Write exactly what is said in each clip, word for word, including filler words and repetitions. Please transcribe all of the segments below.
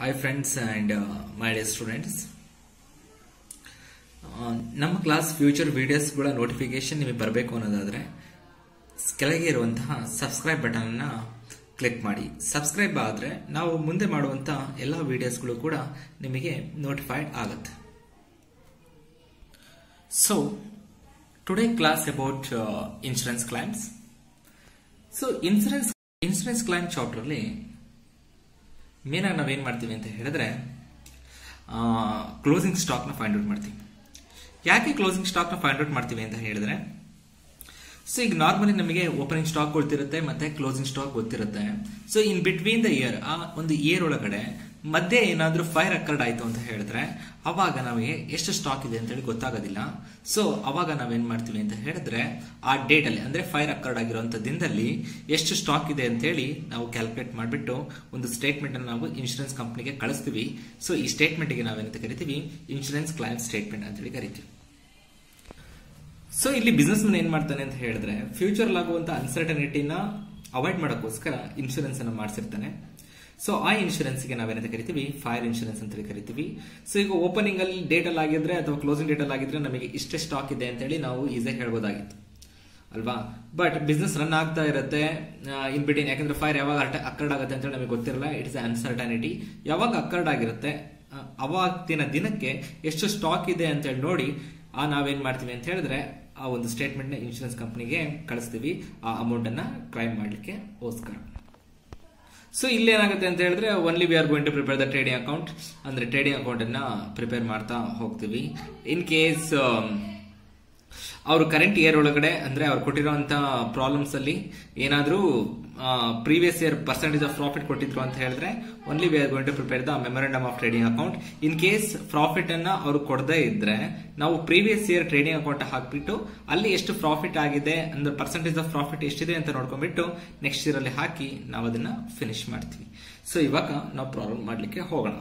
Hi friends and uh, my dear students. ನಮ್ಮ class future ವಿಡಿಯೋಸ್ಗಳ notification ನಿಮಗೆ ಬರಬೇಕು ಅನ್ನೋದಾದ್ರೆ ಕೆಳಗೆ ಇರುವಂತಹ ಸಬ್ಸ್ಕ್ರೈಬ್ ಬಟನ್ ಅನ್ನು ಕ್ಲಿಕ್ ಮಾಡಿ. ಸಬ್ಸ್ಕ್ರೈಬ್ ಆದ್ರೆ ನಾವು ಮುಂದೆ ಮಾಡುವಂತಹ ಎಲ್ಲ ವಿಡಿಯೋಸ್ಗಳು ಕೂಡ ನಿಮಗೆ ನೋಟಿಫೈಡ್ ಆಗುತ್ತೆ. So today class about insurance claims. So insurance insurance claim chapter ಅಲ್ಲಿ ಮೇನ್ ಆಗಿ ನಾವೇನ್ ಮಾಡ್ತೀವಿ ಅಂತ ಹೇಳಿದ್ರೆ ಕ್ಲೋಸಿಂಗ್ ಸ್ಟಾಕ್ ನ ಫೈಂಡ್ ಔಟ್ ಮಾಡ್ತೀವಿ. ಯಾಕೆ ಕ್ಲೋಸಿಂಗ್ ಸ್ಟಾಕ್ ನ ಫೈಂಡ್ ಔಟ್ ಮಾಡ್ತೀವಿ ಅಂತ ಹೇಳಿದ್ರೆ, ಸೊ ಈಗ ನಾರ್ಮಲಿ ನಮಗೆ ಓಪನಿಂಗ್ ಸ್ಟಾಕ್ ಗೊತ್ತಿರುತ್ತೆ ಮತ್ತೆ ಕ್ಲೋಸಿಂಗ್ ಸ್ಟಾಕ್ ಗೊತ್ತಿರುತ್ತೆ. So in between the year, ಆ ಒಂದು ಇಯರ್ ಒಳಗಡೆ ಮಧ್ಯೆ ಏನಾದ್ರೂ ಫೈರ್ ಅಕರ್ಡ್ ಆಯ್ತು ಅಂತ ಹೇಳಿದ್ರೆ ಅವಾಗ ನಮಗೆ ಎಷ್ಟು ಸ್ಟಾಕ್ ಇದೆ ಅಂತ ಹೇಳಿ ಗೊತ್ತಾಗೋದಿಲ್ಲ. ಸೊ ಅವಾಗ ನಾವೇನ್ ಮಾಡ್ತೀವಿ ಅಂತ ಹೇಳಿದ್ರೆ ಆ ಡೇಟ್ ಅಲ್ಲಿ ಅಂದ್ರೆ ಫೈರ್ ಅಕರ್ಡ್ ಆಗಿರುವಂತ ದಿನದಲ್ಲಿ ಎಷ್ಟು ಸ್ಟಾಕ್ ಇದೆ ಅಂತ ಹೇಳಿ ನಾವು ಕ್ಯಾಲ್ಕುಲೇಟ್ ಮಾಡಿಬಿಟ್ಟು ಒಂದು ಸ್ಟೇಟ್ಮೆಂಟ್ ಅನ್ನು ನಾವು ಇನ್ಶೂರೆನ್ಸ್ ಕಂಪನಿಗೆ ಕಳಿಸ್ತೀವಿ. ಸೊ ಈ ಸ್ಟೇಟ್ಮೆಂಟ್ ಗೆ ನಾವೇನಂತ ಕರಿತೀವಿ, ಇನ್ಶೂರೆನ್ಸ್ ಕ್ಲೈಮ್ ಸ್ಟೇಟ್ಮೆಂಟ್ ಅಂತ ಹೇಳಿ ಕರಿತೀವಿ. ಸೊ ಇಲ್ಲಿ ಬಿಸ್ನೆಸ್ ಮನ್ ಏನ್ ಮಾಡ್ತಾನೆ ಅಂತ ಹೇಳಿದ್ರೆ ಫ್ಯೂಚರ್ ಆಗುವಂತ ಅನ್ಸರ್ಟನಿಟಿನ ಅವಾಯ್ಡ್ ಮಾಡೋಕ್ಕೋಸ್ಕರ ಇನ್ಶೂರೆನ್ಸ್ ಅನ್ನು ಮಾಡಿಸಿರ್ತಾನೆ. ಸೊ ಆ ಇನ್ಶೂರೆನ್ಸ್ ಗೆ ನಾವೇನಂತ ಕರಿತೀವಿ, ಫೈರ್ ಇನ್ಶೂರೆನ್ಸ್ ಅಂತ ಕರಿತೀವಿ. ಸೊ ಈಗ ಓಪನಿಂಗ್ ಅಲ್ಲಿ ಡೇಟ್ ಅಲ್ಲಿ ಆಗಿದ್ರೆ ಅಥವಾ ಕ್ಲೋಸಿಂಗ್ ಡೇಟ್ ಅಲ್ಲಿ ಆಗಿದ್ರೆ ನಮಗೆ ಇಷ್ಟೇ ಸ್ಟಾಕ್ ಇದೆ ಅಂತ ಹೇಳಿ ನಾವು ಈಸಿಯಾಗಿ ಹೇಳ್ಬೋದಾಗಿತ್ತು ಅಲ್ವಾ. ಬಟ್ ಬಿಸ್ನೆಸ್ ರನ್ ಆಗ್ತಾ ಇರುತ್ತೆ ಇನ್ ಬಿಟ್ವೀನ್, ಯಾಕಂದ್ರೆ ಫೈರ್ ಯಾವಾಗ ಅಕರ್ಡ್ ಆಗುತ್ತೆ ಅಂತ ಹೇಳಿ ನಮಗೆ ಗೊತ್ತಿರಲ್ಲ. It is uncertainty. ಯಾವಾಗ ಅಕರ್ಡ್ ಆಗಿರುತ್ತೆ ಅವಾಗಿನ ದಿನಕ್ಕೆ ಎಷ್ಟು ಸ್ಟಾಕ್ ಇದೆ ಅಂತ ಹೇಳಿ ನೋಡಿ ಆ ನಾವೇನ್ ಮಾಡ್ತೀವಿ ಅಂತ ಹೇಳಿದ್ರೆ ಆ ಒಂದು ಸ್ಟೇಟ್ಮೆಂಟ್ ನ ಇನ್ಶೂರೆನ್ಸ್ ಕಂಪನಿಗೆ ಕಳಿಸ್ತೀವಿ ಆ ಅಮೌಂಟ್ ಅನ್ನ ಕ್ಲೈಮ್ ಮಾಡ್ಲಿಕ್ಕೆ ಗೋಸ್ಕರ. ಸೊ ಇಲ್ಲಿ ಏನಾಗುತ್ತೆ ಅಂತ ಹೇಳಿದ್ರೆ only we are going to prepare the trading account, ಅಂದ್ರೆ ಟ್ರೇಡಿಂಗ್ ಅಕೌಂಟ್ ಅನ್ನ ಪ್ರಿಪೇರ್ ಮಾಡ್ತಾ ಹೋಗ್ತೀವಿ. ಇನ್ ಕೇಸ್ ಅವರು ಕರೆಂಟ್ ಇಯರ್ ಒಳಗಡೆ ಅಂದ್ರೆ ಅವ್ರು ಕೊಟ್ಟಿರುವಂತ ಪ್ರಾಬ್ಲಮ್ಸ್ ಅಲ್ಲಿ ಏನಾದ್ರೂ previous year percentage of profit ಕೊಟ್ಟಿದ್ರು ಅಂತ ಹೇಳಿದ್ರೆ only we are going to prepare the memorandum of trading account. In case profit ಅನ್ನ ಅವರು ಕೊಡದೇ ಇದ್ರೆ ನಾವು ಪ್ರೀವಿಯಸ್ ಇಯರ್ ಟ್ರೇಡಿಂಗ್ ಅಕೌಂಟ್ ಹಾಕ್ಬಿಟ್ಟು ಅಲ್ಲಿ ಎಷ್ಟು ಪ್ರಾಫಿಟ್ ಆಗಿದೆ ಅಂದ್ರೆ ಪರ್ಸೆಂಟೇಜ್ ಆಫ್ ಪ್ರಾಫಿಟ್ ಎಷ್ಟಿದೆ ಅಂತ ನೋಡ್ಕೊಂಡ್ಬಿಟ್ಟು ನೆಕ್ಸ್ಟ್ ಇಯರ್ ಅಲ್ಲಿ ಹಾಕಿ ನಾವು ಅದನ್ನ ಫಿನಿಶ್ ಮಾಡ್ತೀವಿ. ಸೊ ಇವಾಗ ನಾವು ಪ್ರಾಬ್ಲಮ್ ಮಾಡ್ಲಿಕ್ಕೆ ಹೋಗೋಣ.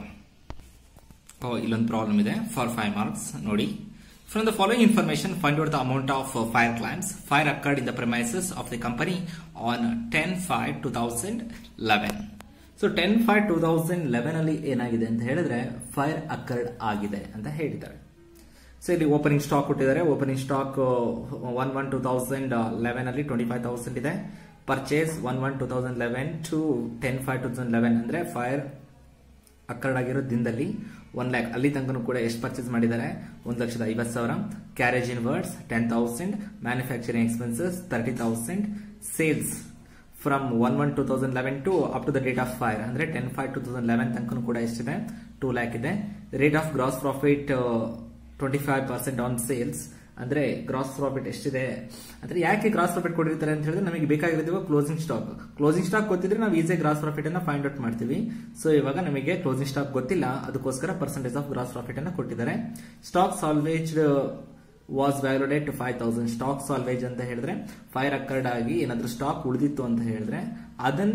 ಇಲ್ಲೊಂದು ಪ್ರಾಬ್ಲಮ್ ಇದೆ ಫಾರ್ ಫೈವ್ ಮಾರ್ಕ್ಸ್ ನೋಡಿ. From the following information, find out the amount of uh, fire claims. Fire occurred in the premises of the company on ten five two thousand eleven. So ten five two thousand eleven ಅಲ್ಲಿ ಏನಾಗಿದೆ ಅಂತ ಹೇಳಿದ್ರೆ fire occurred ಆಗಿದೆ ಅಂತ ಹೇಳಿದ್ದಾರೆ. So ಇಲ್ಲಿ opening stock ಕೊಟ್ಟಿದ್ದಾರೆ. Opening stock one one two thousand eleven ಅಲ್ಲಿ ಟ್ವೆಂಟಿ ಫೈವ್ ತೌಸಂಡ್ ಇದೆ. Purchase one one two thousand eleven to ten five two thousand eleven ಅಂದ್ರೆ ಫೈರ್ ಅಕರ್ಡ್ ಆಗಿರೋ ದಿನದಲ್ಲಿ ಒನ್ ಲ್ಯಾಕ್ ಅಲ್ಲಿ ತನಕ ಕೂಡ ಎಷ್ಟು ಪರ್ಚೇಸ್ ಮಾಡಿದ್ದಾರೆ, ಒಂದು ಲಕ್ಷದ ಐವತ್ತು ಸಾವಿರ. Carriage inwards ten thousand, manufacturing expenses thirty thousand, sales from one one two thousand eleven to up to the date of fire ಅಂದ್ರೆ ten five two thousand eleven ತನಕ ಕೂಡ ಎಷ್ಟಿದೆ, ಟೂ ಲ್ಯಾಕ್ ಇದೆ. Rate of gross profit twenty five percent on sales ಅಂದ್ರೆ gross profit ಎಷ್ಟಿದೆ ಅಂದ್ರೆ ಯಾಕೆ gross profit ಕೊಟ್ಟಿರ್ತಾರೆ ಅಂತ ಹೇಳಿದ್ರೆ ನಮಗೆ ಬೇಕಾಗಿರೋದು ಕ್ಲೋಸಿಂಗ್ ಸ್ಟಾಕ್. ಕ್ಲೋಸಿಂಗ್ ಸ್ಟಾಕ್ ಗೊತ್ತಿದ್ರೆ ನಾವು ಈಸಿ ಗ್ರಾಸ್ ಪ್ರಾಫಿಟ್ ಅನ್ನ ಫೈಂಡ್ ಔಟ್ ಮಾಡ್ತೀವಿ. ಸೊ ಇವಾಗ ನಮಗೆ ಕ್ಲೋಸಿಂಗ್ ಸ್ಟಾಕ್ ಗೊತ್ತಿಲ್ಲ, ಅದಕ್ಕೋಸ್ಕರ ಪರ್ಸೆಂಟೇಜ್ ಆಫ್ ಗ್ರಾಸ್ ಪ್ರಾಫಿಟ್ ಅನ್ನ ಕೊಟ್ಟಿದ್ದಾರೆ. Stock salvage was valued at five thousand. Stock salvage ಅಂತ ಹೇಳಿದ್ರೆ ಫೈರ್ ಅಕರ್ಡ್ ಆಗಿ ಏನಾದ್ರೂ ಸ್ಟಾಕ್ ಉಳಿದಿತ್ತು ಅಂತ ಹೇಳಿದ್ರೆ ಅದನ್ನ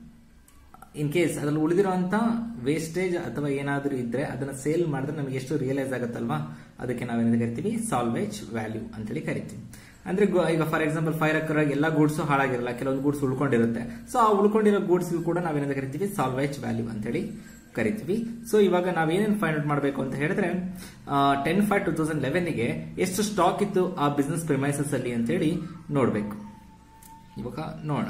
ಇನ್ ಕೇಸ್ ಅದ್ರಲ್ಲಿ ಉಳಿದಿರುವಂತ ವೇಸ್ಟೇಜ್ ಅಥವಾ ಏನಾದ್ರೂ ಇದ್ರೆ ಅದನ್ನ ಸೇಲ್ ಮಾಡಿದ್ರೆ ನಮಗೆ ಎಷ್ಟು ರಿಯಲೈಸ್ ಆಗುತ್ತಲ್ವಾ, ಅದಕ್ಕೆ ನಾವೇನಂತ ಕರಿತೀವಿ, ಸಾಲ್ವೇಜ್ ವ್ಯಾಲ್ಯೂ ಅಂತೇಳಿ ಕರಿತೀವಿ. ಅಂದ್ರೆ ಈಗ ಫಾರ್ ಎಕ್ಸಾಂಪಲ್ ಫೈರ್ ಅಕರ್ ಆಗಿ ಎಲ್ಲಾ ಗೂಡ್ಸ್ ಹಾಳಾಗಿರಲ್ಲ, ಕೆಲವೊಂದು ಗೂಡ್ಸ್ ಉಳ್ಕೊಂಡಿರುತ್ತೆ. ಸೊ ಆ ಉಳ್ಕೊಂಡಿರೋ ಗೂಡ್ಸ್ ಕೂಡ ನಾವೇನಂತ ಕರಿತೀವಿ, ಸಾಲ್ವೇಜ್ ವ್ಯಾಲ್ಯೂ ಅಂತೇಳಿ ಕರಿತೀವಿ. ಸೊ ಇವಾಗ ನಾವೇನೇನು ಫೈಂಡ್ ಔಟ್ ಮಾಡಬೇಕು ಅಂತ ಹೇಳಿದ್ರೆ ten five two thousand eleven ಗೆ ಎಷ್ಟು ಸ್ಟಾಕ್ ಇತ್ತು ಆ ಬಿಸ್ನೆಸ್ ಪ್ರಿಮೈಸಸ್ ಅಲ್ಲಿ ಅಂತೇಳಿ ನೋಡ್ಬೇಕು. ಇವಾಗ ನೋಡೋಣ.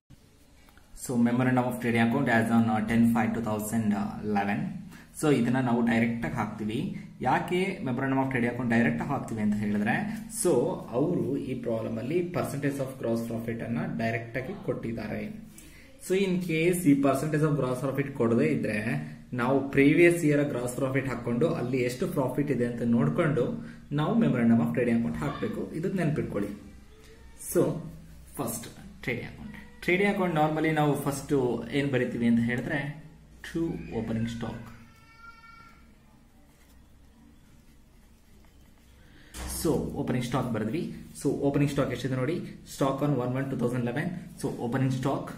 So memorandum of trading account as on ten five two thousand eleven. So ಇದನ್ನ ನಾವು ಡೈರೆಕ್ಟ್ ಆಗಿ ಹಾಕ್ತಿವಿ. ಯಾಕೆ memorandum of trading account direct ಆಗಿ ಹಾಕ್ತಿವಿ ಅಂತ ಹೇಳಿದ್ರೆ, ಸೊ ಅವರು ಈ ಪ್ರಾಬ್ಲಮ್ ಅಲ್ಲಿ ಪರ್ಸೆಂಟೇಜ್ ಆಫ್ ಗ್ರಾಸ್ ಪ್ರಾಫಿಟ್ ಅನ್ನ ಡೈರೆಕ್ಟ್ ಆಗಿ ಕೊಟ್ಟಿದ್ದಾರೆ. ಸೊ ಇನ್ ಕೇಸ್ ಈ ಪರ್ಸೆಂಟೇಜ್ ಆಫ್ ಗ್ರಾಸ್ ಪ್ರಾಫಿಟ್ ಕೊಡದೇ ಇದ್ರೆ ನಾವು ಪ್ರೀವಿಯಸ್ ಇಯರ್ ಗ್ರಾಸ್ ಪ್ರಾಫಿಟ್ ಹಾಕೊಂಡು ಅಲ್ಲಿ ಎಷ್ಟು ಪ್ರಾಫಿಟ್ ಇದೆ ಅಂತ ನೋಡ್ಕೊಂಡು ನಾವು ಮೆಮೊರಂಡಮ್ ಆಫ್ ಟ್ರೇಡಿಂಗ್ ಅಕೌಂಟ್ ಹಾಕಬೇಕು. ಇದಕ್ಕೆ ನೆನ್ಪಿಟ್ಕೊಳ್ಳಿ. So first trading account trading account normally ನಾವು ಫಸ್ಟ್ ಏನ್ ಬರಿತೀವಿ ಅಂತ ಹೇಳಿದ್ರೆ to opening stock. So opening stock ಬರೆದ್ವಿ. ಸೊ ಓಪನಿಂಗ್ ಸ್ಟಾಕ್ ಎಷ್ಟಿದೆ ನೋಡಿ, stock on one one two thousand eleven. So opening stock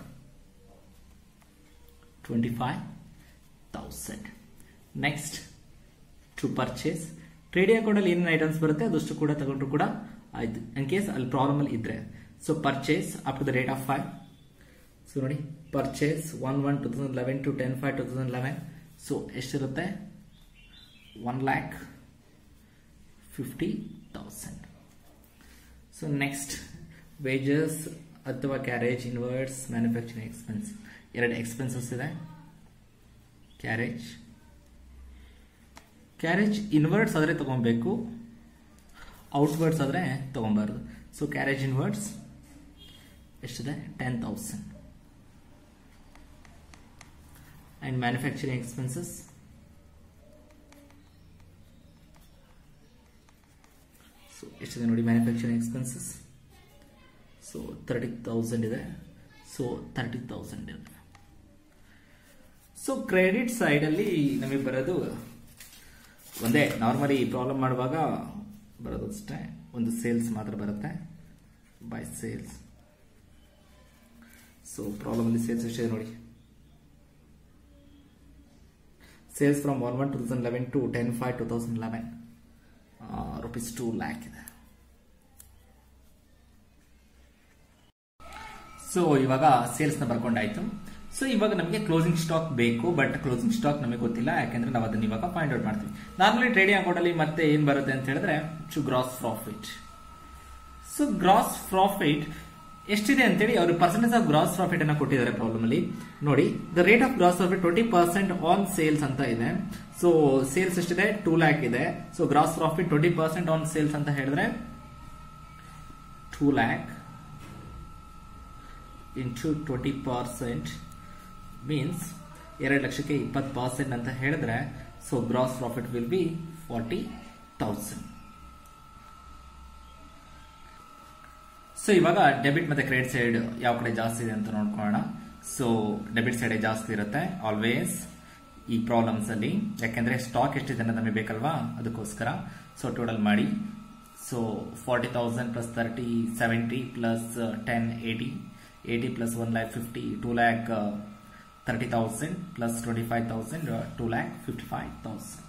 twenty five thousand. Next to purchase. Trading account ಅಲ್ಲಿ ಏನೇನು ಐಟಮ್ಸ್ ಬರುತ್ತೆ ಅದಷ್ಟು ಕೂಡ ತಗೊಂಡ್ರು ಕೂಡ ಆಯ್ತು, ಇನ್ ಕೇಸ್ ಅಲ್ಲಿ ಪ್ರಾಬ್ಲಮ್ ಅಲ್ಲಿ ಇದ್ರೆ. So purchase up to the date of five. So ನೋಡಿ, purchase one one two thousand eleven to ten five two thousand eleven so ಎಷ್ಟಿರುತ್ತೆ one lakh fifty thousand. So next wages ಅಥವಾ carriage inwards manufacturing expense. ಎರಡು expenses ಇದೆ. Carriage carriage inwards ಆದರೆ ತಗೊಬೇಕು, outwards ಆದರೆ ತಗೊಬಾರ್ದು. So carriage inwards ಎಷ್ಟಿದೆ ten thousand. And manufacturing expenses so ಎಷ್ಟಿದೆ ನೋಡಿ manufacturing expenses. So thirty thousand ಇದೆ. ಸೊ ತರ್ಟಿ ತೌಸಂಡ್ ಇದೆ. ಸೊ ಕ್ರೆಡಿಟ್ ಸೈಡ್ ಅಲ್ಲಿ ನಮಗೆ ಬರೋದು ಒಂದೇ, ನಾರ್ಮಲಿ ಪ್ರಾಬ್ಲಮ್ ಮಾಡುವಾಗ ಬರೋದು ಅಷ್ಟೇ, ಒಂದು ಸೇಲ್ಸ್ ಮಾತ್ರ ಬರುತ್ತೆ ಬೈ ಸೇಲ್ಸ್. ಸೊ ಪ್ರಾಬ್ಲಮ್ ಅಲ್ಲಿ ಸೇಲ್ಸ್ ಎಷ್ಟಿದೆ ನೋಡಿ, sales from one one two thousand eleven to ten five two thousand eleven rupees two lakh ಇದೆ. ಸೊ ಇವಾಗ ಸೇಲ್ಸ್ ನ ಬರ್ಕೊಂಡಾಯ್ತು. ಸೊ ಇವಾಗ ನಮಗೆ ಕ್ಲೋಸಿಂಗ್ ಸ್ಟಾಕ್ ಬೇಕು, ಬಟ್ ಕ್ಲೋಸಿಂಗ್ ಸ್ಟಾಕ್ ನಮಗೆ ಗೊತ್ತಿಲ್ಲ, ಯಾಕೆಂದ್ರೆ ನಾವು ಅದನ್ನ ಇವಾಗ ಫೈಂಡ್ ಔಟ್ ಮಾಡ್ತೀವಿ. ನಾರ್ಮಲಿ ಟ್ರೇಡಿಂಗ್ ಅಕೌಂಟ್ ಅಲ್ಲಿ ಮತ್ತೆ ಏನ್ ಬರುತ್ತೆ ಅಂತ ಹೇಳಿದ್ರೆ gross profit. So gross profit ಎಷ್ಟಿದೆ ಅಂತೇಳಿ ಅವರು ಪರ್ಸೆಂಟೇಜ್ ಆಫ್ ಗ್ರಾಸ್ ಪ್ರಾಫಿಟ್ ಅನ್ನ ಕೊಟ್ಟಿದ್ದಾರೆ ಪ್ರಾಬ್ಲಮ್ ಅಲ್ಲಿ ನೋಡಿ. The rate of gross profit twenty percent on sales ಅಂತ ಇದೆ. ಸೊ ಸೇಲ್ಸ್ ಎಷ್ಟಿದೆ ಟೂ ಲ್ಯಾಕ್ ಇದೆ. So gross profit twenty percent on sales ಅಂತ ಹೇಳಿದ್ರೆ two lakh into twenty percent means ಎರಡು ಲಕ್ಷಕ್ಕೆ ಇಪ್ಪತ್ತು ಪರ್ಸೆಂಟ್ ಅಂತ ಹೇಳಿದ್ರೆ so gross profit will be forty thousand. So ಇವಾಗ ಡೆಬಿಟ್ ಮತ್ತೆ ಕ್ರೆಡಿಟ್ ಸೈಡ್ ಯಾವ ಕಡೆ ಜಾಸ್ತಿ ಇದೆ ಅಂತ ನೋಡ್ಕೊಳ್ಳೋಣ. ಸೊ ಡೆಬಿಟ್ ಸೈಡ್ ಜಾಸ್ತಿ ಇರುತ್ತೆ ಆಲ್ವೇಸ್ ಈ ಪ್ರಾಬ್ಲಮ್ಸ್ ಅಲ್ಲಿ, ಯಾಕೆಂದ್ರೆ ಸ್ಟಾಕ್ ಎಷ್ಟಿದೆ ಅನ್ನೋದು ನಮಗೆ ಬೇಕಲ್ವಾ, ಅದಕ್ಕೋಸ್ಕರ. ಸೊ ಟೋಟಲ್ ಮಾಡಿ. So forty thousand plus thirty seventy plus ten eighty eighty plus one lakh fifty two lakh thirty thousand plus twenty-five thousand, uh, two lakh fifty-five thousand.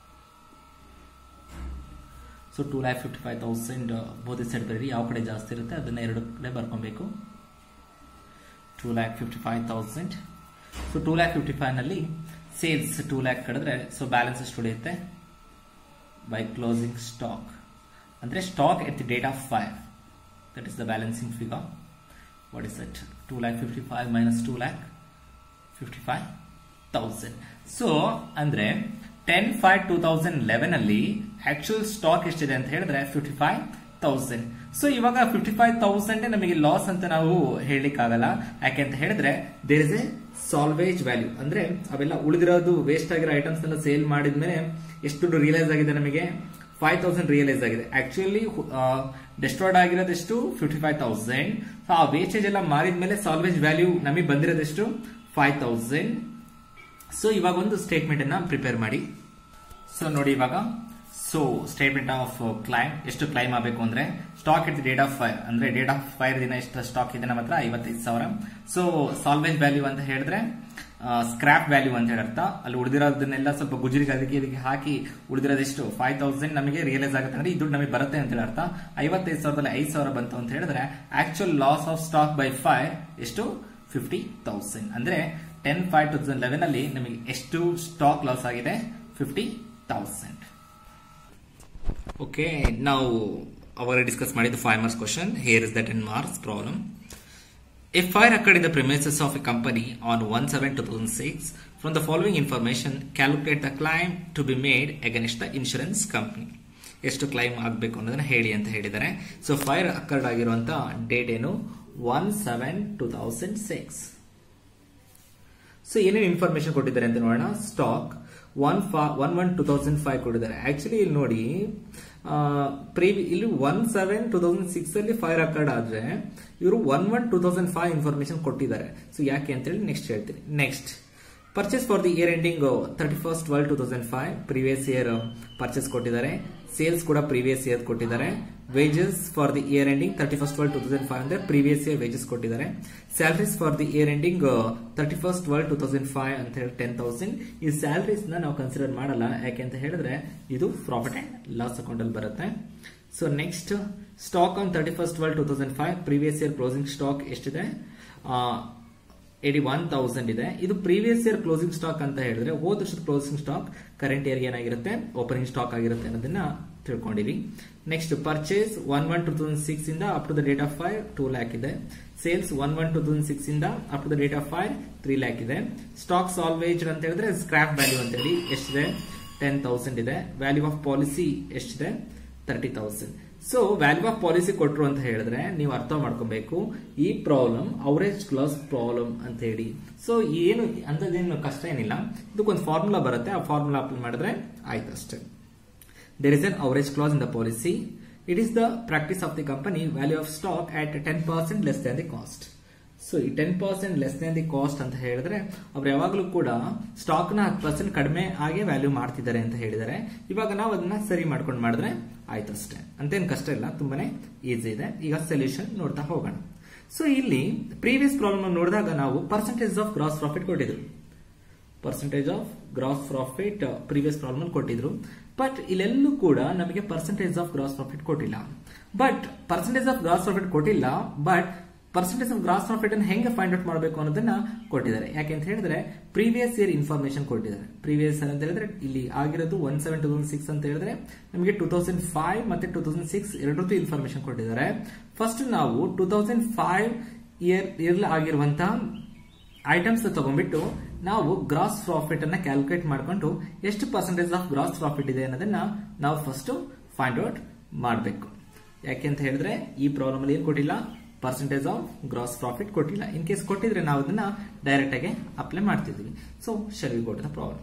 So two lakh fifty-five thousand both side ಬರೀ ಯಾವ ಕಡೆ ಜಾಸ್ತಿ ಇರುತ್ತೆ ಅದನ್ನ ಎರಡು ಕಡೆ ಬರ್ಕೊಬೇಕು. two lakh fifty-five thousand. So two lakh fifty-five ನಲ್ಲಿ ಸೇಲ್ಸ್ two lakh ಕಡಿದ್ರೆ ಸೊ ಬ್ಯಾಲೆನ್ಸ್ ಎಷ್ಟು ಉಳಿಯುತ್ತೆ ಬೈ ಕ್ಲೋಸಿಂಗ್ ಸ್ಟಾಕ್ ಅಂದ್ರೆ stock at the date of five, that is the balancing figure. What is that? two lakh fifty-five minus two lakh fifty-five thousand. So ಅಂದ್ರೆ ten five two thousand eleven ಅಲ್ಲಿ actual stock ಎಷ್ಟಿದೆ ಅಂತ ಹೇಳಿದ್ರೆ fifty five thousand. So ಇವಾಗ fifty five thousand ನಮಗೆ loss ಅಂತ ನಾವು ಹೇಳಲಿಕ್ಕಾಗಲ್ಲ, ಯಾಕೆ ಅಂತ ಹೇಳಿದ್ರೆ there is a salvage value. ಅಂದ್ರೆ ಅವೆಲ್ಲ ಉಳಿದಿರೋದು ವೇಸ್ಟ್ ಆಗಿರೋ ಐಟಮ್ಸ್ ಎಲ್ಲ ಸೇಲ್ ಮಾಡಿದ್ಮೇಲೆ ಎಷ್ಟು ದುಡ್ಡು ರಿಯಲೈಸ್ ಆಗಿದೆ ನಮಗೆ ಫೈವ್ ತೌಸಂಡ್ ರಿಯಲೈಸ್ ಆಗಿದೆ. ಆಕ್ಚುಲಿ ಡೆಸ್ಟ್ರಾಯ್ಡ್ ಆಗಿರೋದೆಷ್ಟು ಫಿಫ್ಟಿ ಫೈವ್ ತೌಸಂಡ್. ಆ ವೇಸ್ಟೇಜ್ ಎಲ್ಲ ಮಾರಿದ್ಮೇಲೆ ಸಾಲ್ವೇಜ್ ವ್ಯಾಲ್ಯೂ ನಮಗೆ ಬಂದಿರೋದೆಷ್ಟು ಫೈವ್ ತೌಸಂಡ್. ಸೊ ಇವಾಗ ಒಂದು ಸ್ಟೇಟ್ಮೆಂಟ್ ಅನ್ನ ಪ್ರಿಪೇರ್ ಮಾಡಿ. ಸೊ ನೋಡಿ ಇವಾಗ ಸೊ ಸ್ಟೇಟ್ಮೆಂಟ್ ಆಫ್ ಕ್ಲೈಮ್ ಎಷ್ಟು ಕ್ಲೈಮ್ ಆಗಬೇಕು ಅಂದ್ರೆ stock at date of five ಅಂದ್ರೆ ಡೇಟ್ ಆಫ್ ಫೈವ್ ದಿನ ಎಷ್ಟು ಸ್ಟಾಕ್ ಇದೆ ನಮ್ಮ ಹತ್ರ ಐವತ್ತೈದು ಸಾವಿರ. ಸೊ ಸಾಲ್ವೇಜ್ ವ್ಯಾಲ್ಯೂ ಅಂತ ಹೇಳಿದ್ರೆ ಸ್ಕ್ರಾಪ್ ವ್ಯಾಲ್ಯೂ ಅಂತ ಹೇಳಿ ಅರ್ಥ. ಅಲ್ಲಿ ಉಳಿದಿರೋದನ್ನೆಲ್ಲ ಸ್ವಲ್ಪ ಗುಜರಿಗೆ ಅದಕ್ಕೆ ಇದಕ್ಕೆ ಹಾಕಿ ಉಳಿದಿರೋದೆಷ್ಟು ಫೈವ್ ತೌಸಂಡ್ ನಮಗೆ ರಿಯಲೈಸ್ ಆಗುತ್ತೆ ಅಂದ್ರೆ ಇದು ನಮಗೆ ಬರುತ್ತೆ ಅಂತ ಹೇಳಿ ಅರ್ಥ. ಐವತ್ತೈದು ಸಾವಿರದಲ್ಲಿ ಐದು ಸಾವಿರ ಬಂತು ಅಂತ ಹೇಳಿದ್ರೆ actual loss of stock by five ಎಷ್ಟು ಫಿಫ್ಟಿ ತೌಸಂಡ್. ಅಂದ್ರೆ ten five two thousand eleven ಅಲ್ಲಿ ನಮಗೆ ಎಷ್ಟು ಸ್ಟಾಕ್ ಲಾಸ್ ಆಗಿದೆ ಫಿಫ್ಟಿ ತೌಸಂಡ್. ಓಕೆ, ನಾವು ಅವಾಗ ಡಿಸ್ಕಸ್ ಮಾಡಿದ್ದು five marks question. Here is the ten marks problem. A fire occurred in the premises of a company on one seven two thousand six. From the following information, calculate the claim to be made against the insurance company. ಎಷ್ಟು claim ಆಗಬೇಕು ಅನ್ನೋದನ್ನ ಹೇಳಿ ಅಂತ ಹೇಳಿದ್ದಾರೆ. So fire occurred ಆಗಿರುವಂತ date ಏನು one seven two thousand six. So ಏನೇನು information ಕೊಟ್ಟಿದ್ದಾರೆ ಅಂತ ನೋಡೋಣ. Stock one one one two thousand five ಕೊಟ್ಟಿದ್ದಾರೆ. ಆಕ್ಚುಲಿ ಇಲ್ಲಿ ನೋಡಿ ಪ್ರೀವಿ ಇಲ್ಲಿ one seven two thousand six ಅಲ್ಲಿ ಫೈರ್ ಅಕ್ಕರ್ಡ್ ಆದ್ರೆ ಇವರು one one two thousand five information ಕೊಟ್ಟಿದ್ದಾರೆ. ಸೊ ಯಾಕೆ ಅಂತ ಹೇಳಿ ನೆಕ್ಸ್ಟ್ ಹೇಳ್ತೀನಿ. Next purchase for the year ending thirty first twelve two thousand five previous year purchase ಕೊಟ್ಟಿದ್ದಾರೆ. ಸೇಲ್ಸ್ ಕೂಡ ಪ್ರೀವಿಯಸ್ ಇಯರ್ ಕೊಟ್ಟಿದ್ದಾರೆ. Wages for the year ending thirty first twelve two thousand five ಅಂದ್ರೆ previous year wages ಕೊಟ್ಟಿದ್ದಾರೆ. Salaries for the year ending thirty first twelve two thousand five ಅಂತ ಹೇಳಿ ten thousand. ಈ salaries ನ ನಾವು consider ಮಾಡಲ್ಲ, ಯಾಕೆ ಅಂತ ಹೇಳಿದ್ರೆ ಇದು ಪ್ರಾಫಿಟ್ ಅಂಡ್ ಲಾಸ್ ಅಕೌಂಟ್ ಅಲ್ಲಿ ಬರುತ್ತೆ. So next stock on thirty first twelve two thousand five previous year closing stock ಎಷ್ಟಿದೆ ಏಟಿ ಒನ್ ತೌಸಂಡ್ ಇದೆ. ಇದು ಪ್ರೀವಿಯಸ್ ಇಯರ್ ಕ್ಲೋಸಿಂಗ್ ಸ್ಟಾಕ್ ಅಂತ ಹೇಳಿದ್ರೆ ಹೋದ ವರ್ಷದ ಕ್ಲೋಸಿಂಗ್ ಸ್ಟಾಕ್ ಕರೆಂಟ್ ಇಯರ್ ಏನಾಗಿರುತ್ತೆ ಓಪನಿಂಗ್ ಸ್ಟಾಕ್ ಆಗಿರುತ್ತೆ ಅನ್ನೋದನ್ನ ತಿಳ್ಕೊಂಡಿವಿ. Next purchase one one two thousand six ಇಂದ up to the date of five two lakh ಇದೆ. Sales one one two thousand six ಇಂದ up to the date of five three lakh ಇದೆ. Stock salvage ಅಂತ ಹೇಳಿದ್ರೆ scrap value ಅಂತ ಹೇಳಿ ಎಷ್ಟಿದೆ ten thousand ಇದೆ. ವ್ಯಾಲ್ಯೂ ಆಫ್ ಪಾಲಿಸಿ ಎಷ್ಟಿದೆ thirty thousand. So value of policy ಕೊಟ್ಟರು ಅಂತ ಹೇಳಿದ್ರೆ ನೀವು ಅರ್ಥ ಮಾಡ್ಕೊಬೇಕು ಈ ಪ್ರಾಬ್ಲಮ್ ಅವರೇಜ್ ಕ್ಲಾಸ್ ಪ್ರಾಬ್ಲಮ್ ಅಂತ ಹೇಳಿ. ಸೊ ಏನು ಅಂತದೇನು ಕಷ್ಟ ಏನಿಲ್ಲ, ಇದಕ್ಕೊಂದು ಫಾರ್ಮುಲಾ ಬರುತ್ತೆ, ಆ ಫಾರ್ಮುಲಾ ಅಪ್ಲೈ ಮಾಡಿದ್ರೆ ಆಯ್ತು ಅಷ್ಟೇ. There is an average clause in the policy. It is the practice of the company value of stock at ten percent less than the cost. So ಈ ten percent less than the cost ಅಂತ ಹೇಳಿದ್ರೆ ಅವ್ರು ಯಾವಾಗಲೂ ಕೂಡ stock ನ ಹತ್ತು percent ಕಡಿಮೆ ಆಗಿ ವ್ಯಾಲ್ಯೂ ಮಾಡ್ತಿದ್ದಾರೆ ಅಂತ ಹೇಳಿದ್ದಾರೆ. ಇವಾಗ ನಾವು ಅದನ್ನ ಸರಿ ಮಾಡ್ಕೊಂಡು ಮಾಡಿದ್ರೆ ಆಯ್ತು ಅಷ್ಟೇ, ಅಂತೇನು ಕಷ್ಟ ಇಲ್ಲ, ತುಂಬಾನೇ ಈಸಿ ಇದೆ. ಈಗ ಸೊಲ್ಯೂಷನ್ ನೋಡ್ತಾ ಹೋಗೋಣ. ಸೊ ಇಲ್ಲಿ ಪ್ರೀವಿಯಸ್ ಪ್ರಾಬ್ಲಮ್ ನೋಡಿದಾಗ ನಾವು ಪರ್ಸೆಂಟೇಜ್ ಆಫ್ ಗ್ರಾಸ್ ಪ್ರಾಫಿಟ್ ಕೊಟ್ಟಿದ್ರು, percentage of gross profit previous problem ಕೊಟ್ಟಿದ್ರು. ಬಟ್ ಇಲ್ಲೆಲ್ಲೂ ಕೂಡ ನಮಗೆ ಪರ್ಸೆಂಟೇಜ್ ಆಫ್ ಗ್ರಾಸ್ ಪ್ರಾಫಿಟ್ ಕೊಟ್ಟಿಲ್ಲ. But percentage of gross profit ಕೊಟ್ಟಿಲ್ಲ, but percentage of gross profit ಅನ್ನು ಹೆಂಗೆ ಫೈಂಡ್ ಔಟ್ ಮಾಡಬೇಕು ಅನ್ನೋದನ್ನ ಕೊಟ್ಟಿದ್ದಾರೆ. ಯಾಕೆಂತ ಹೇಳಿದ್ರೆ ಪ್ರೀವಿಯಸ್ ಇಯರ್ ಇನ್ಫಾರ್ಮೇಶನ್ ಕೊಟ್ಟಿದ್ದಾರೆ. ಪ್ರೀವಿಯಸ್ ಇಯರ್ ಅಂತ ಹೇಳಿದ್ರೆ ಇಲ್ಲಿ ಆಗಿರೋದು one seven two thousand six ಅಂತ ಹೇಳಿದ್ರೆ ನಮಗೆ ಟೂ ತೌಸಂಡ್ ಫೈವ್ ಮತ್ತೆ ಟೂ ತೌಸಂಡ್ ಸಿಕ್ಸ್ ಎರಡರದ್ದು ಇನ್ಫಾರ್ಮೇಶನ್ ಕೊಟ್ಟಿದ್ದಾರೆ. ಫಸ್ಟ್ ನಾವು two thousand five year year ಆಗಿರುವಂತಹ ಐಟಮ್ಸ್ ತಗೊಂಡ್ಬಿಟ್ಟು ನಾವು ಗ್ರಾಸ್ ಪ್ರಾಫಿಟ್ ಅನ್ನ ಕ್ಯಾಲ್ಕುಲೇಟ್ ಮಾಡ್ಕೊಂಡು ಎಷ್ಟು ಪರ್ಸೆಂಟೇಜ್ ಆಫ್ ಗ್ರಾಸ್ ಪ್ರಾಫಿಟ್ ಇದೆ ಅನ್ನೋದನ್ನ ನಾವು ಫಸ್ಟ್ ಫೈಂಡ್ ಔಟ್ ಮಾಡಬೇಕು. ಯಾಕೆ ಅಂತ ಹೇಳಿದ್ರೆ ಈ ಪ್ರಾಬ್ಲಮ್ ಅಲ್ಲಿ ಏನ್ ಕೊಟ್ಟಿಲ್ಲ, ಪರ್ಸೆಂಟೇಜ್ ಆಫ್ ಗ್ರಾಸ್ ಪ್ರಾಫಿಟ್ ಕೊಟ್ಟಿಲ್ಲ. ಇನ್ ಕೇಸ್ ಕೊಟ್ಟಿದ್ರೆ ನಾವು ಅದನ್ನ ಡೈರೆಕ್ಟ್ ಆಗಿ ಅಪ್ಲೈ ಮಾಡ್ತಿದ್ವಿ. So shall we go to the problem.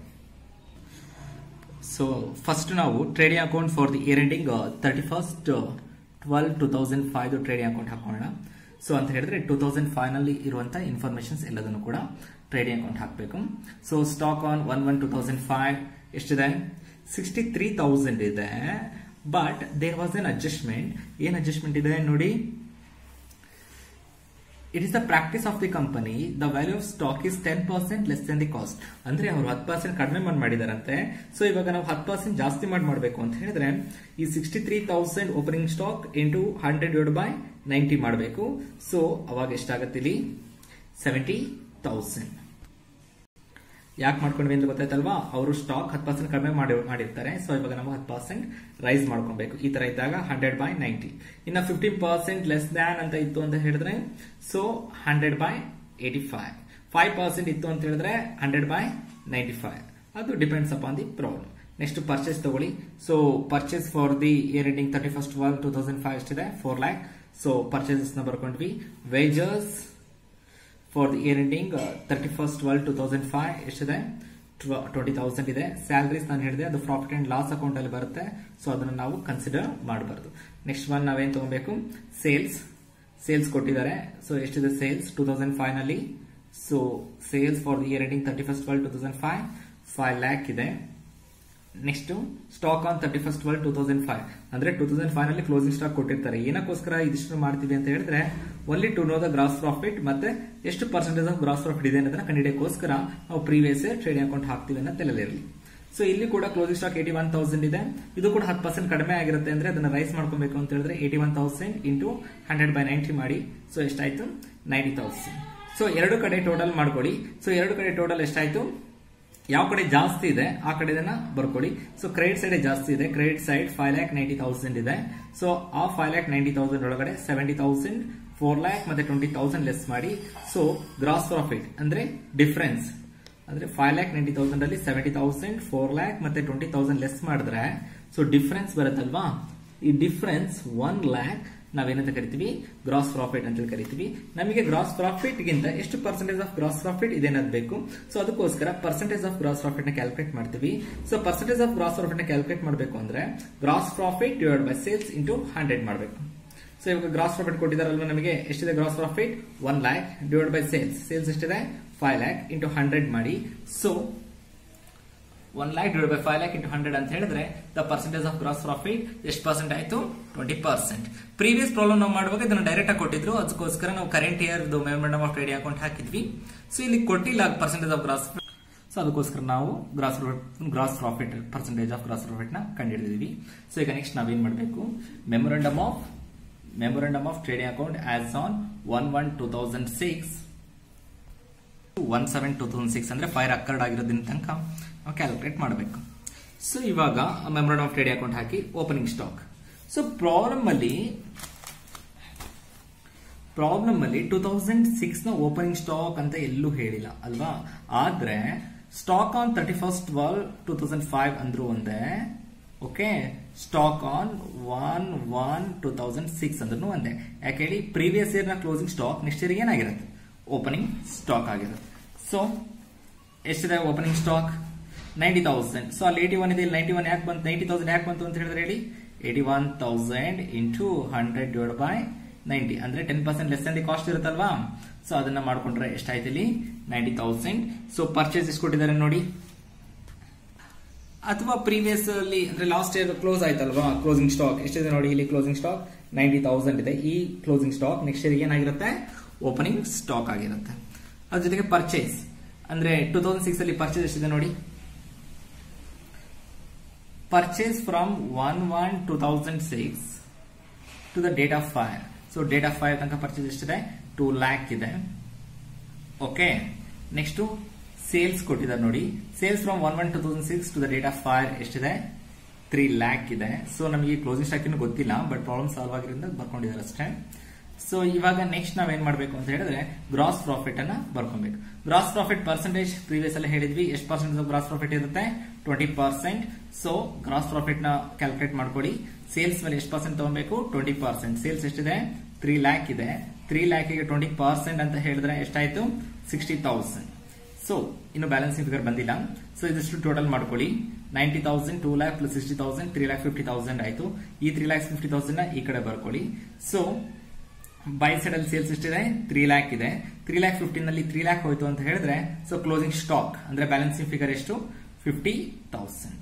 So first ನಾವು trading account for the year ending thirty first twelve two thousand five trading account ಹಾಕೋಣ. So ಅಂತ ಹೇಳಿದ್ರೆ ಟೂ ತೌಸಂಡ್ ಫೈವ್ ನಲ್ಲಿ ಇರುವಂತಹ ಇನ್ಫಾರ್ಮೇಶನ್ಸ್ ಎಲ್ಲದನ್ನು ಕೂಡ ಟ್ರೇಡಿಂಗ್ ಅಕೌಂಟ್ ಹಾಕಬೇಕು. So stock on one one two thousand five ಎಷ್ಟಿದೆ ಸಿಕ್ಸ್ಟಿ ತ್ರೀ ತೌಸಂಡ್ ಇದೆ. But there was an adjustment. ಏನ್ ಅಡ್ಜಸ್ಟ್ಮೆಂಟ್ ಇದೆ ನೋಡಿ, it is the practice of the company the value of stock is ten percent less than the cost. ಅಂದ್ರೆ ಅವರು ಹತ್ತು percent ಕಡಿಮೆ ಮಾಡಿ ಮಾಡಿದಾರಂತೆ. ಸೊ ಇವಾಗ ನಾವು ಹತ್ತು ಪರ್ಸೆಂಟ್ ಜಾಸ್ತಿ ಮಾಡಿ ಮಾಡಬೇಕು ಅಂತ ಹೇಳಿದ್ರೆ ಈ sixty three thousand opening stock into hundred divide by ninety ಮಾಡಬೇಕು. ಸೊ ಅವಾಗ ಎಷ್ಟಾಗತ್ತೆ ಇಲ್ಲಿ ಸೆವೆಂಟಿ ತೌಸಂಡ್. ಯಾಕೆ ಮಾಡ್ಕೊಂಡ್ವಿ ಅಂತ ಗೊತ್ತಾಯ್ತಲ್ವಾ, ಅವರು ಸ್ಟಾಕ್ ಹತ್ತು ಪರ್ಸೆಂಟ್ ಕಡಿಮೆ ಮಾಡಿ ಮಾಡಿರ್ತಾರೆ. ಸೊ ಇವಾಗ ನಾವು ಹತ್ತು ಪರ್ಸೆಂಟ್ ರೈಸ್ ಮಾಡ್ಕೊಬೇಕು. ಈ ತರ ಇದ್ದಾಗ ಹಂಡ್ರೆಡ್ ಬೈ ನೈಂಟಿ. ಇನ್ನ ಫಿಫ್ಟೀನ್ ಪರ್ಸೆಂಟ್ ಲೆಸ್ ದ್ಯಾನ್ ಅಂತ ಇತ್ತು ಅಂತ ಹೇಳಿದ್ರೆ so hundred by eighty five. Five percent ಇತ್ತು ಅಂತ ಹೇಳಿದ್ರೆ ಹಂಡ್ರೆಡ್ ಬೈ ನೈಂಟಿ ಫೈವ್. ಅದು depends upon the problem. Next purchase ತಗೊಳ್ಳಿ. So purchase for the year ending thirty first twelve two thousand five ಎಷ್ಟಿದೆ ಫೋರ್ ಲ್ಯಾಕ್. ಸೊ ಪರ್ಚೇಸಸ್ ನ ಬರ್ಕೊಂಡ್ವಿ. Wages for the year ending thirty first twelve two thousand five ಎಷ್ಟಿದೆ twenty thousand ಇದೆ. Salaries ನಾನು ಹೇಳಿದೆ ಅದು profit and loss account ಅಲ್ಲಿ ಬರುತ್ತೆ. ಸೊ ಅದನ್ನು ನಾವು ಕನ್ಸಿಡರ್ ಮಾಡಬಾರ್ದು. ನೆಕ್ಸ್ಟ್ ಒನ್ ನಾವೇನ್ ತಗೋಬೇಕು, ಸೇಲ್ಸ್. ಸೇಲ್ಸ್ ಕೊಟ್ಟಿದ್ದಾರೆ. ಸೊ ಎಷ್ಟಿದೆ ಸೇಲ್ಸ್ ಟೂ ತೌಸಂಡ್ ಫೈವ್ ನಲ್ಲಿ. So sales for the year ending thirty first twelve two thousand five five lakh ಇದೆ. Next stock on thirty first twelve two thousand five ಅಂದ್ರೆ two thousand five ನಲ್ಲಿ closing stock ಕೊಟ್ಟಿರ್ತಾರೆ. ಏನಕ್ಕೋಸ್ಕರ ಇದಿಷ್ಟು ಮಾಡ್ತೀವಿ ಅಂತ ಹೇಳಿದ್ರೆ only to know the gross profit ಮತ್ತೆ ಎಷ್ಟು ಪರ್ಸೆಂಟೇಜ್ ಆಫ್ ಗ್ರಾಸ್ ಪ್ರಾಫಿಟ್ ಇದೆ ಅನ್ನೋದನ್ನ ಕಂಡುಹಿಡಿಯೋಕ್ಕೋಸ್ಕರ ನಾವು ಪ್ರೀವಿಯಸ್ ಟ್ರೇಡಿಂಗ್ ಅಕೌಂಟ್ ಹಾಕ್ತೀವಿ ಅನ್ನೋ ತಲೆಯಲ್ಲಿ. ಸೊ ಇಲ್ಲಿ ಕೂಡ closing stock eighty one thousand ಇದೆ. ಇದು ಕೂಡ ಹತ್ತು ಪರ್ಸೆಂಟ್ ಕಡಿಮೆ ಆಗಿರುತ್ತೆ ಅಂದ್ರೆ ಅದನ್ನ ರೈಸ್ ಮಾಡ್ಕೊಬೇಕು ಅಂತ ಹೇಳಿದ್ರೆ eighty one thousand into hundred by ninety ಮಾಡಿ. ಸೊ ಎಷ್ಟಾಯ್ತು ನೈಂಟಿ ತೌಸಂಡ್. ಸೊ ಎರಡು ಕಡೆ ಟೋಟಲ್ ಮಾಡ್ಕೊಳ್ಳಿ. ಸೊ ಎರಡು ಕಡೆ ಟೋಟಲ್ ಎಷ್ಟಾಯ್ತು, ಯಾವ ಕಡೆ ಜಾಸ್ತಿ ಇದೆ ಆ ಕಡೆದನ್ನ ಬರ್ಕೊಳ್ಳಿ. ಸೊ ಕ್ರೆಡಿಟ್ ಸೈಡ್ ಜಾಸ್ತಿ ಇದೆ. Credit side five lakh ninety thousand ಇದೆ. ಸೊ ಆ ಫೈವ್ ಲ್ಯಾಕ್ ನೈಂಟಿ ತೌಸಂಡ್ ಒಳಗಡೆ ಸೆವೆಂಟಿ ತೌಸಂಡ್ ಫೋರ್ ಲ್ಯಾಕ್ ಮತ್ತೆ ಟ್ವೆಂಟಿ ತೌಸಂಡ್ ಲೆಸ್ ಮಾಡಿ. ಸೊ ಗ್ರಾಸ್ ಪ್ರಾಫಿಟ್ ಅಂದ್ರೆ ಡಿಫರೆನ್ಸ್ ಅಂದ್ರೆ ಫೈವ್ ಲ್ಯಾಕ್ ನೈಂಟಿ ತೌಸಂಡ್ ಅಲ್ಲಿ ಸೆವೆಂಟಿ ತೌಸಂಡ್ ಫೋರ್ ಲ್ಯಾಕ್ ಮತ್ತೆ ಟ್ವೆಂಟಿ ತೌಸಂಡ್ ಲೆಸ್ ಮಾಡಿದ್ರೆ ಸೊ ಡಿಫರೆನ್ಸ್ ಬರುತ್ತಲ್ವಾ. ಈ ಡಿಫರೆನ್ಸ್ ಒನ್ ಲ್ಯಾಕ್ ನಾವೇನಂತ ಕರಿತೀವಿ, ಗ್ರಾಸ್ ಪ್ರಾಫಿಟ್ ಅಂತ ಕರಿತೀವಿ. ನಮಗೆ ಗ್ರಾಸ್ ಪ್ರಾಫಿಟ್ ಗಿಂತ ಎಷ್ಟು ಪರ್ಸೆಂಟೇಜ್ ಆಫ್ ಗ್ರಾಸ್ ಪ್ರಾಫಿಟ್ ಇದೆ ಅನ್ನೋದು ಬೇಕು. ಸೊ ಅದಕ್ಕೋಸ್ಕರ ಪರ್ಸೆಂಟೇಜ್ ಆಫ್ ಗ್ರಾಸ್ ಪ್ರಾಫಿಟ್ ನ ಕ್ಯಾಲ್ಕುಲೇಟ್ ಮಾಡ್ತೀವಿ. So percentage of gross profit ನ ಕ್ಯಾಲ್ಕುಲೇಟ್ ಮಾಡಬೇಕು ಅಂದ್ರೆ gross profit divide by sales into hundred ಮಾಡಬೇಕು. ಸೊ ಇವಾಗ ಗ್ರಾಸ್ ಪ್ರಾಫಿಟ್ ಕೊಟ್ಟಿದಾರಲ್ವಾ, ನಮಗೆ ಎಷ್ಟಿದೆ gross profit one lakh divide by sales. Sales ಎಷ್ಟಿದೆ ಫೈವ್ ಲ್ಯಾಕ್ ಇಂಟು ಹಂಡ್ರೆಡ್ ಮಾಡಿ. So one lakh divide by five lakh into hundred ಅಂತ ಹೇಳಿದ್ರೆ the percentage of gross profit ಎಷ್ಟು ಪರ್ಸೆಂಟ್ ಆಯ್ತು, ಟ್ವೆಂಟಿ ಪರ್ಸೆಂಟ್. ಪ್ರೀವಿಯಸ್ ಪ್ರಾಬ್ಲಮ್ ನಾವು ಮಾಡುವಾಗ ಇದನ್ನ ಡೈರೆಕ್ಟ್ ಆಗಿ ಕೊಟ್ಟಿದ್ರು, ಅದಕ್ಕೋಸ್ಕರ ನಾವು current year memorandum of trading account ಹಾಕಿದ್ವಿ. ಸೊ ಇಲ್ಲಿ ಕೊಟ್ಟಿಲ್ಲ ಪರ್ಸೆಂಟೇಜ್ ಆಫ್ ಗ್ರಾಸ್. ಸೊ ಅದಕ್ಕೋಸ್ಕರ ನಾವು gross gross profit percentage of gross profit ನ ಕಂಡುಹಿಡಿದಿದ್ವಿ. ಸೊ ಈಗ ನೆಕ್ಸ್ಟ್ ನಾವೇನ್ ಮಾಡಬೇಕು, memorandum of memorandum of trading account as on one one two thousand six one seven two thousand six ಅಂದ್ರೆ fire occurred ಆಗಿರೋದ್ರಿಂದ ತನಕ ನಾವು ಕ್ಯಾಲ್ಕುಲೇಟ್ ಮಾಡಬೇಕು. ಸೊ ಇವಾಗ ಮೆಮೊರಾಂಡಮ್ ಆಫ್ ಟ್ರೇಡ್ ಅಕೌಂಟ್ ಹಾಕಿ ಓಪನಿಂಗ್ ಸ್ಟಾಕ್. ಸೊ ಪ್ರಾಬ್ಲಮ್ ಅಲ್ಲಿ ಪ್ರಾಬ್ಲಮ್ ಅಲ್ಲಿ two thousand six ನ ಓಪನಿಂಗ್ ಸ್ಟಾಕ್ ಅಂತ ಎಲ್ಲೂ ಹೇಳಿಲ್ಲ ಅಲ್ವಾ. ಆದ್ರೆ stock on thirty first twelve two thousand five ಅಂದ್ರೂ ಒಂದೇ, okay. Stock on one one two thousand six ಅಂದ್ರೂ ಒಂದೇ. ಯಾಕೆ ಹೇಳಿ, ಪ್ರೀವಿಯಸ್ ಇಯರ್ ನ ಕ್ಲೋಸಿಂಗ್ ಸ್ಟಾಕ್ ನೆಕ್ಸ್ಟ್ ಇಯರ್ ಏನಾಗಿರುತ್ತೆ, ಓಪನಿಂಗ್ ಸ್ಟಾಕ್ ಆಗಿರುತ್ತೆ. ಸೊ ಎಷ್ಟಿದೆ opening stock, ninety thousand. So ಅಲ್ಲಿ ಏಟಿ ಒನ್ ಇದೆ, ನೈಂಟಿ ಒನ್ ಯಾಕೆ ಬಂತು, ನೈಂಟಿ ತೌಸಂಡ್ ಯಾಕೆ ಬಂತು ಅಂತ ಹೇಳಿದ್ರೆ ಹೇಳಿ, eighty one thousand into hundred divide by ninety ಅಂದ್ರೆ ten percent less the cost ಇರುತ್ತಲ್ವಾ. ಸೊ ಅದನ್ನ ಮಾಡ್ಕೊಂಡ್ರೆ ಎಷ್ಟಾಯ್ತು ಇಲ್ಲಿ, ನೈಂಟಿ ತೌಸಂಡ್. ಸೊ ಪರ್ಚೇಸ್ ಎಷ್ಟು ಕೊಟ್ಟಿದ್ದಾರೆ ನೋಡಿ, ಅಥವಾ ಪ್ರೀವಿಯಸ್ ಅಲ್ಲಿ ಅಂದ್ರೆ ಲಾಸ್ಟ್ ಇಯರ್ ಕ್ಲೋಸ್ ಆಯ್ತಲ್ವಾ ಕ್ಲೋಸಿಂಗ್ ಸ್ಟಾಕ್ ಎಷ್ಟಿದೆ ನೋಡಿ, ಇಲ್ಲಿ ಕ್ಲೋಸಿಂಗ್ ಸ್ಟಾಕ್ ನೈಂಟಿ ತೌಸಂಡ್ ಇದೆ. ಈ ಕ್ಲೋಸಿಂಗ್ ಸ್ಟಾಕ್ ನೆಕ್ಸ್ಟ್ ಇಯರ್ ಏನಾಗಿರುತ್ತೆ, ಓಪನಿಂಗ್ ಸ್ಟಾಕ್ ಆಗಿರುತ್ತೆ. ಅದ್ರ ಜೊತೆಗೆ ಪರ್ಚೇಸ್ ಅಂದ್ರೆ ಟೂ ತೌಸಂಡ್ ಸಿಕ್ಸ್ ಅಲ್ಲಿ ಪರ್ಚೇಸ್ ಎಷ್ಟಿದೆ ನೋಡಿ, purchase from one one two thousand six to the date of fire. So date of fire ತನಕ ಪರ್ಚೇಸ್ ಎಷ್ಟಿದೆ, ಟೂ ಲ್ಯಾಕ್ ಇದೆ, ಓಕೆ. ನೆಕ್ಸ್ಟ್ ಸೇಲ್ಸ್ ಕೊಟ್ಟಿದ್ದಾರೆ ನೋಡಿ, sales from one one two thousand six to the date of fire ಎಷ್ಟಿದೆ, three lakh ಇದೆ. So ನಮಗೆ closing stock ಇನ್ನೂ ಗೊತ್ತಿಲ್ಲ, ಬಟ್ ಪ್ರಾಬ್ಲಮ್ ಸಾಲ್ವ್ ಆಗಿರೋದ್ರಿಂದ ಬರ್ಕೊಂಡಿದ್ದಾರೆ ಅಷ್ಟೇ. ಸೊ ಇವಾಗ ನೆಕ್ಸ್ಟ್ ನಾವೇನ್ ಮಾಡಬೇಕು ಅಂತ ಹೇಳಿದ್ರೆ ಗ್ರಾಸ್ ಪ್ರಾಫಿಟ್ ಅನ್ನ ಬರ್ಕೊಬೇಕು. ಗ್ರಾಸ್ ಪ್ರಾಫಿಟ್ ಪರ್ಸೆಂಟೇಜ್ ಪ್ರೀವಿಯಸ್ ಅಲ್ಲಿ ಹೇಳಿದ್ವಿ, ಎಷ್ಟು ಪರ್ಸೆಂಟ್ ಗ್ರಾಸ್ ಪ್ರಾಫಿಟ್ ಇರುತ್ತೆ, twenty percent. So gross profit ನ ಕ್ಯಾಲ್ಕುಲೇಟ್ ಮಾಡ್ಕೊಳ್ಳಿ. ಸೇಲ್ಸ್ ಮೇಲೆ ಎಷ್ಟು ಪರ್ಸೆಂಟ್ ತಗೊಬೇಕು, ಟ್ವೆಂಟಿ ಪರ್ಸೆಂಟ್. ಸೇಲ್ಸ್ ಎಷ್ಟಿದೆ, ತ್ರೀ ಲ್ಯಾಕ್ ಇದೆ. ತ್ರೀ ಲ್ಯಾಕ್ ಗೆ ಟ್ವೆಂಟಿ ಪರ್ಸೆಂಟ್ ಅಂತ ಹೇಳಿದ್ರೆ ಎಷ್ಟಾಯ್ತು, ಸಿಕ್ಸ್ಟಿ ತೌಸಂಡ್. ಸೊ ಇನ್ನು ಬ್ಯಾಲೆನ್ಸಿಂಗ್ ಫಿಗರ್ ಬಂದಿಲ್ಲ. ಸೊ ಇದಿಷ್ಟು ಟೋಟಲ್ ಮಾಡ್ಕೊಳ್ಳಿ, ninety thousand, two lakh plus sixty thousand, three lakh fifty thousand ಆಯ್ತು. ಈ ತ್ರೀ ಲ್ಯಾಕ್ ಫಿಫ್ಟಿ ತೌಸಂಡ್ ನ ಈ ಕಡೆ ಬರ್ಕೊಳ್ಳಿ. ಸೊ ಬೈ ಸೈಡ್ ಅಲ್ಲಿ ಸೇಲ್ಸ್ ಎಷ್ಟಿದೆ, ತ್ರೀ ಲ್ಯಾಕ್ ಇದೆ. ತ್ರೀ ಲ್ಯಾಕ್ ಫಿಫ್ಟೀನ್ ಅಲ್ಲಿ ತ್ರೀ ಲ್ಯಾಕ್ ಹೋಯ್ತು ಅಂತ ಹೇಳಿದ್ರೆ ಸೊ ಕ್ಲೋಸಿಂಗ್ ಸ್ಟಾಕ್ ಅಂದ್ರೆ ಬ್ಯಾಲೆನ್ಸಿಂಗ್ ಫಿಗರ್ ಎಷ್ಟು, ಫಿಫ್ಟಿ ತೌಸಂಡ್,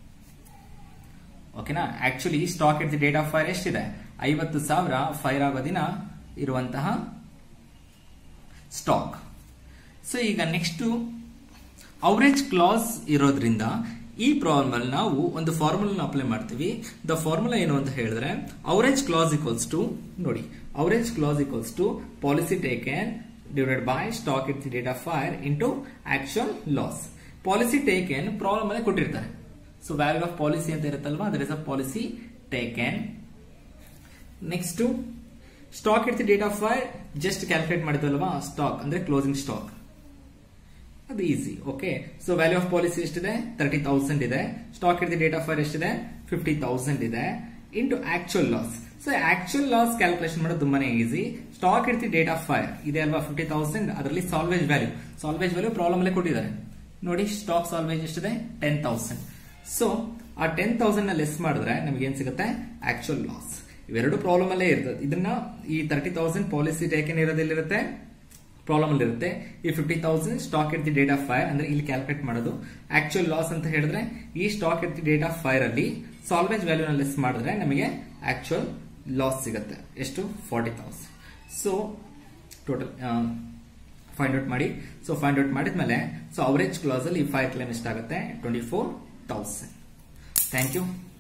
ಓಕೆನಾ. Actually stock at the date of fire ಎಷ್ಟಿದೆ, ಐವತ್ತು ಸಾವಿರ ಫೈರ್ ಆಗೋ ದಿನ ಇರುವಂತಹ ಸ್ಟಾಕ್. ಸೊ ಈಗ ನೆಕ್ಸ್ಟ್ ಅವರೇಜ್ ಕ್ಲಾಸ್ ಇರೋದ್ರಿಂದ ಈ ಪ್ರಾಬ್ಲಮ್ ಅಲ್ಲಿ ನಾವು ಒಂದು ಫಾರ್ಮುಲಾ ಅಪ್ಲೈ ಮಾಡ್ತೀವಿ. ದ ಫಾರ್ಮುಲಾ ಏನು ಅಂತ ಹೇಳಿದ್ರೆ ಅವರೇಜ್ ಕ್ಲಾಸ್ ಈಕ್ವಲ್ಸ್ ಟು ನೋಡಿ, average clause equals to policy taken divided by stock at the date of fire into actual loss. Policy taken problem ಅಲ್ಲಿ ಕೊಟ್ಟಿರ್ತಾರೆ. ಸೊ ವ್ಯಾಲ್ಯೂ ಆಫ್ ಪಾಲಿಸಿ ಅಂತ ಇರುತ್ತಲ್ವಾ, that is a policy taken. Next stock at the date of fire just calculate ಮಾಡಿದ್ವಲ್ವಾ, stock ಅಂದ್ರೆ closing stock, ಅದು easy, okay. So value of policy ಎಷ್ಟಿದೆ, thirty thousand ಇದೆ. Stock at the date of fire ಎಷ್ಟಿದೆ, fifty thousand ಇದೆ. Into actual loss. So actual loss calculation ಮಾಡೋದು ತುಂಬಾನೇ easy. Stock at the date of fire ಇದೆ ಅಲ್ವಾ, fifty thousand, ಅದರಲ್ಲಿ salvage value salvage value problem ಅಲ್ಲೇ ಕೊಟ್ಟಿದ್ದಾರೆ ನೋಡಿ. ಸ್ಟಾಕ್ ಸಾಲ್ವೇಜ್ ಎಷ್ಟಿದೆ, ಟೆನ್ ತೌಸಂಡ್. ಸೊ ಆ ಟೆನ್ ತೌಸಂಡ್ ನ ಲೆಸ್ ಮಾಡಿದ್ರೆ ನಮ್ಗೆ ಏನ್ ಸಿಗುತ್ತೆ, ಆಕ್ಚುಯಲ್ ಲಾಸ್. ಇವೆರಡು ಪ್ರಾಬ್ಲಮ್ ಅಲ್ಲೇ ಇರ್ತದೆ. ಇದನ್ನ ಈ ತರ್ಟಿ ತೌಸಂಡ್ ಪಾಲಿಸಿ ಟೇಕನ್ ಇರೋದಿಲ್ಲಿರುತ್ತೆ, ಪ್ರಾಬ್ಲಮ್ ಅಲ್ಲಿ ಇರುತ್ತೆ. ಈ fifty thousand stock at the date of fire ಅಂದ್ರೆ ಇಲ್ಲಿ ಕ್ಯಾಲ್ಕುಲೇಟ್ ಮಾಡೋದು. ಆಕ್ಚುಯಲ್ ಲಾಸ್ ಅಂತ ಹೇಳಿದ್ರೆ ಈ stock at the date of fire ಅಲ್ಲಿ ಸಾಲ್ವೇಜ್ ವ್ಯಾಲ್ಯೂ ನ ಲೆಸ್ ಮಾಡಿದ್ರೆ ನಮಗೆ ಆಕ್ಚುಯಲ್ ಲಾಸ್ ಸಿಗುತ್ತೆ, ಎಷ್ಟು, forty thousand. So total find out ಮಾಡಿ. ಸೊ ಫೈಂಡ್ ಔಟ್ ಮಾಡಿದ್ಮೇಲೆ ಸೊ ಅವರೇಜ್ ಕ್ಲಾಸ್ ಅಲ್ಲಿ ಫೈರ್ ಕ್ಲೇಮ್ ಎಷ್ಟಾಗುತ್ತೆ, twenty four thousand. Thank you.